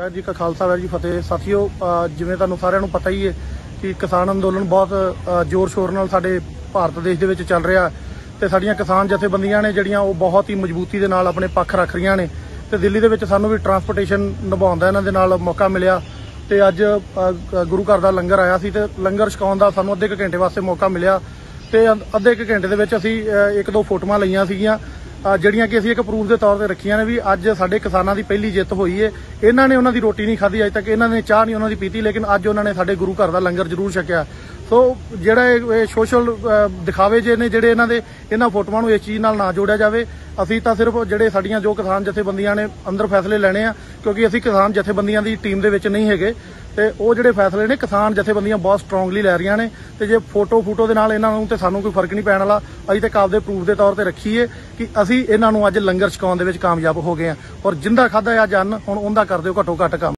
वाहिगुरू जी का खालसा वाहिगुरू जी फतेह। साथियों, जिवें तुहानूं सारिआं नूं पता ही है कि किसान अंदोलन बहुत जोर शोर नाल साडे भारत देश दे विच चल रहा ते साडीआं किसान जथेबंदियां ने जिहड़ियां वो बहुत ही मजबूती दे नाल अपने पक्ष रख रहीआं ने ते दिल्ली दे विच सानूं भी ट्रांसपोर्टेशन निभाउण दा इन्हां दे नाल मौका मिलिआ ते अज गुरु घर दा लंगर आया सी ते लंगर छकाउण दा सानूं अद्धे घंटे वास्ते मौका मिलिआ ते अद्धे घंटे दे विच असीं एक दो फोटोआं लईआं सीगीआं ਜਿਹੜੀਆਂ कि असीं एक प्रूफ के तौर पर रखियां ने भी अज साडे किसानां दी पहली जिੱਤ होई है। इन्हां ने उन्हां दी रोटी नहीं खाधी, अज तक इन्हां ने चाह नहीं उन्हां दी पीती, लेकिन अज उन्हां ने साडे गुरु घर दा लंगर जरूर छकिआ। सो जिहड़ा सोशल दिखावे जे ने जिहड़े इन्हां दे इन्हां फोटोआं नूं इस चीज़ नाल ना जोड़िया जावे। असीं तां सिर्फ जिहड़े साडीआं जो किसान जथेबंदियां ने अंदर फैसले लैणे आ, क्योंकि असीं किसान जथेबंदियां दी टीम दे विच नहीं हैगे ते ਉਹ ਜਿਹੜੇ फैसले ने किसान जथेबंदियां बहुत स्ट्रोंगली लै रਹੀਆਂ ने ਤੇ ਜੇ ਫੋਟੋ ਦੇ ਨਾਲ ਇਹਨਾਂ ਨੂੰ ਤੇ ਸਾਨੂੰ ਕੋਈ ਫਰਕ ਨਹੀਂ ਪੈਣ ਵਾਲਾ। ਅਸੀਂ ਤੇ ਆਪਦੇ ਪ੍ਰੂਫ ਦੇ ਤੌਰ ਤੇ ਰੱਖੀਏ ਕਿ ਅਸੀਂ ਇਹਨਾਂ ਨੂੰ ਅੱਜ ਲੰਗਰ ਛਕਾਉਣ ਦੇ ਵਿੱਚ ਕਾਮਯਾਬ ਹੋ ਗਏ ਆ ਔਰ ਜਿੰਦਾ ਖਾਦਾ ਅੱਜ ਅੰਨ ਹੁਣ ਉਹਦਾ ਕਰ ਦਿਓ ਘੱਟੋ ਘੱਟ ਕੰਮ।